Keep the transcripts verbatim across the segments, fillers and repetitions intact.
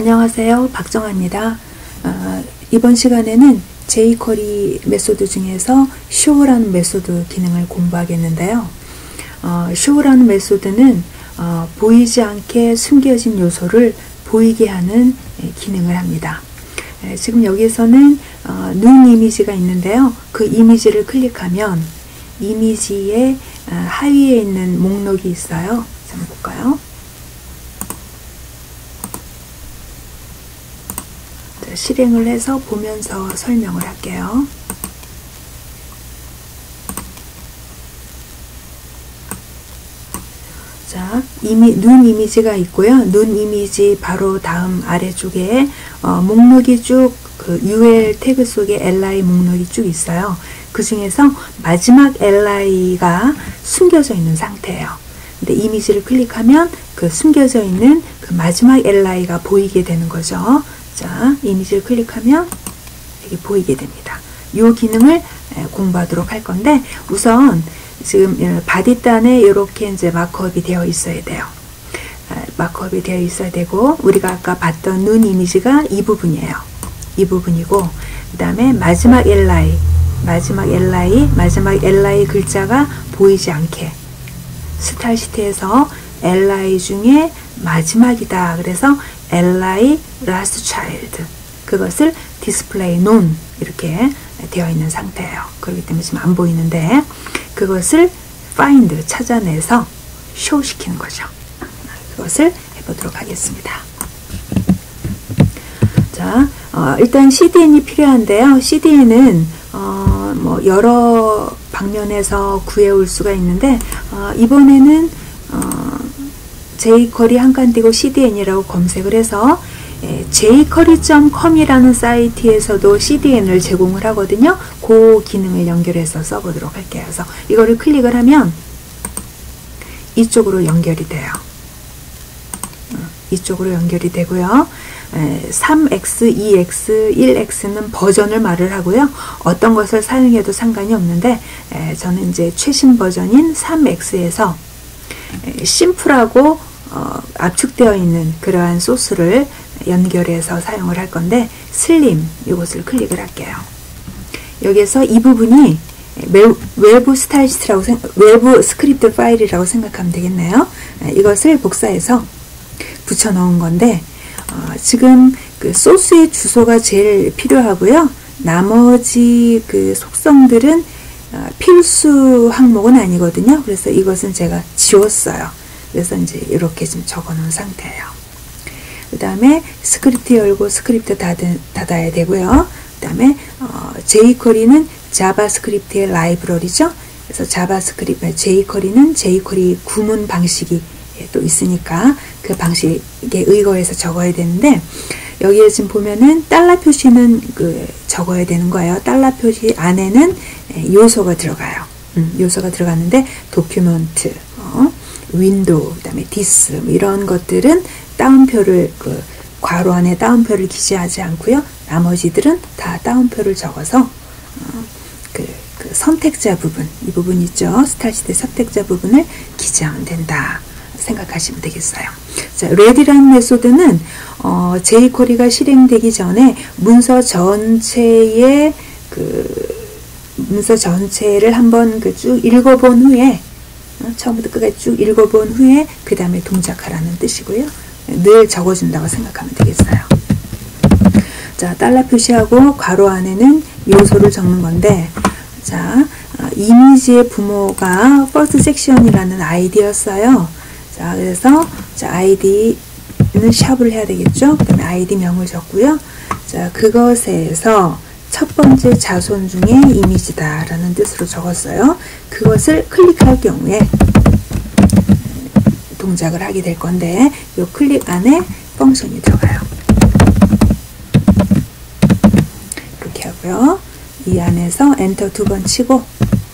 안녕하세요, 박정아입니다. 어, 이번 시간에는 제이쿼리 메소드 중에서 show라는 메소드 기능을 공부하겠는데요. 어, show라는 메소드는 어, 보이지 않게 숨겨진 요소를 보이게 하는 기능을 합니다. 에, 지금 여기에서는 어, 눈 이미지가 있는데요. 그 이미지를 클릭하면 이미지의 어, 하위에 있는 목록이 있어요. 한번 볼까요? 자, 실행을 해서 보면서 설명을 할게요. 자, 이미, 눈 이미지가 있고요. 눈 이미지 바로 다음 아래쪽에 어, 목록이 쭉 그 유엘 태그 속에 엘아이 목록이 쭉 있어요. 그 중에서 마지막 엘아이가 숨겨져 있는 상태예요. 근데 이미지를 클릭하면 그 숨겨져 있는 그 마지막 엘아이가 보이게 되는 거죠. 자, 이미지를 클릭하면 이게 보이게 됩니다. 이 기능을 공부하도록 할 건데, 우선 지금 바디단에 이렇게 이제 마크업이 되어 있어야 돼요. 마크업이 되어 있어야 되고, 우리가 아까 봤던 눈 이미지가 이 부분이에요. 이 부분이고, 그 다음에 마지막 엘아이, 마지막 엘아이, 마지막 엘아이 글자가 보이지 않게, 스타일 시트에서 엘아이 중에 마지막이다. 그래서 엘아이 last child, 그것을 display none 이렇게 되어 있는 상태예요. 그렇기 때문에 지금 안 보이는데, 그것을 find, 찾아내서 show 시키는 거죠. 그것을 해보도록 하겠습니다. 자, 어, 일단 씨디엔이 필요한데요. 씨디엔은 어, 뭐 여러 방면에서 구해올 수가 있는데, 어, 이번에는 어, 제이쿼리 한 칸 띄고 씨디엔이라고 검색을 해서 예, 제이쿼리 닷 컴이라는 사이트에서도 씨디엔을 제공을 하거든요. 그 기능을 연결해서 써보도록 할게요. 그래서 이거를 클릭을 하면 이쪽으로 연결이 돼요. 어, 이쪽으로 연결이 되고요. 에, 삼 엑스, 이 엑스, 일 엑스는 버전을 말을 하고요. 어떤 것을 사용해도 상관이 없는데, 에, 저는 이제 최신 버전인 삼 엑스에서 에, 심플하고 어, 압축되어 있는 그러한 소스를 연결해서 사용을 할 건데, 슬림 이것을 클릭을 할게요. 여기에서 이 부분이 외부 스타일 시트라고 생각, 외부 스크립트 파일이라고 생각하면 되겠네요. 에, 이것을 복사해서 붙여 넣은 건데, 어, 지금 그 소스의 주소가 제일 필요하고요. 나머지 그 속성들은 어, 필수 항목은 아니거든요. 그래서 이것은 제가 지웠어요. 그래서 이제 이렇게 지금 적어 놓은 상태예요. 그 다음에 스크립트 열고 스크립트 닫은, 닫아야 되고요. 그 다음에 어, 제이쿼리는 자바스크립트의 라이브러리죠. 그래서 자바스크립트, 제이쿼리는 제이쿼리 구문 방식이 또 있으니까 그 방식에 의거해서 적어야 되는데, 여기에 지금 보면은 달러 표시는 그 적어야 되는 거예요. 달러 표시 안에는 요소가 들어가요. 음, 요소가 들어갔는데, 도큐먼트, 어, 윈도우, 그 다음에 디스, 뭐 이런 것들은 따옴표를, 그 괄호 안에 따옴표를 기재하지 않고요. 나머지들은 다 따옴표를 적어서 어, 그, 그 선택자 부분, 이 부분 있죠. 스타일시트 선택자 부분을 기재하면 된다 생각하시면 되겠어요. 자, ready라는 메소드는 어, 제이쿼리가 실행되기 전에 문서 전체의 그 문서 전체를 한번 그 쭉 읽어본 후에, 어, 처음부터 끝까지 쭉 읽어본 후에 그 다음에 동작하라는 뜻이고요. 늘 적어준다고 생각하면 되겠어요. 자, 달러 표시하고 괄호 안에는 요소를 적는 건데, 자, 어, 이미지의 부모가 first section이라는 아이디였어요. 자, 그래서 자, 아이디는 샵을 해야 되겠죠. 그 다음에 아이디 명을 적고요. 자, 그것에서 첫 번째 자손 중에 이미지다 라는 뜻으로 적었어요. 그것을 클릭할 경우에 동작을 하게 될 건데, 이 클릭 안에 펑션이 들어가요. 이렇게 하고요. 이 안에서 엔터 두 번 치고,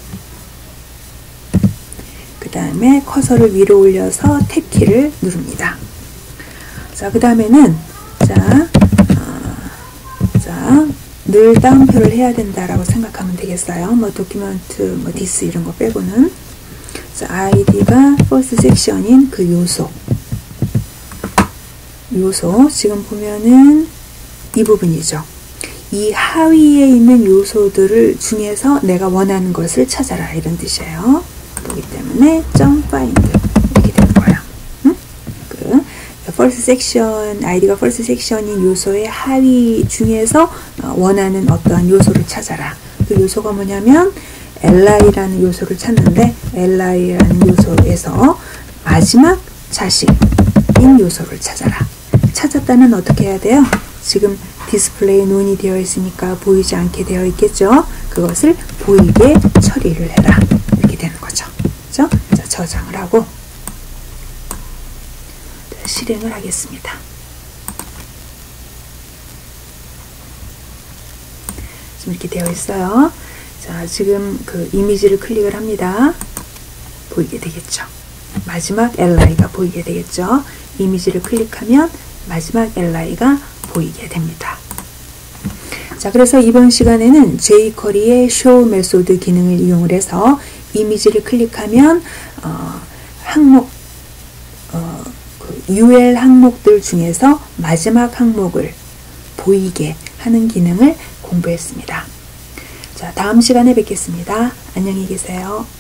그 다음에 커서를 위로 올려서 탭키를 누릅니다. 자, 그 다음에는 자, 어, 자, 늘 따옴표를 해야 된다라고 생각하면 되겠어요. 뭐 도큐먼트, 뭐 디스 이런 거 빼고는. 자, 아이디가 first section인 그 요소, 요소, 지금 보면은 이 부분이죠. 이 하위에 있는 요소들을 중에서 내가 원하는 것을 찾아라, 이런 뜻이에요. 그렇기 때문에 점 find 이렇게 되는 거예요. 응? 그 first section, 아이디가 first section인 요소의 하위 중에서 원하는 어떠한 요소를 찾아라. 그 요소가 뭐냐면 li라는 요소를 찾는데, li라는 요소에서 마지막 자식인 요소를 찾아라. 찾았다면 어떻게 해야 돼요? 지금 디스플레이 논이 되어 있으니까 보이지 않게 되어 있겠죠? 그것을 보이게 처리를 해라. 이렇게 되는 거죠. 그죠? 자, 저장을 하고 실행을 하겠습니다. 지금 이렇게 되어 있어요. 자, 지금 그 이미지를 클릭을 합니다. 보이게 되겠죠? 마지막 li가 보이게 되겠죠? 이미지를 클릭하면 마지막 li가 보이게 됩니다. 자, 그래서 이번 시간에는 jQuery의 show 메소드 기능을 이용을 해서 이미지를 클릭하면 어, 항목 어, 그 유엘 항목들 중에서 마지막 항목을 보이게 하는 기능을 공부했습니다. 자, 다음 시간에 뵙겠습니다. 안녕히 계세요.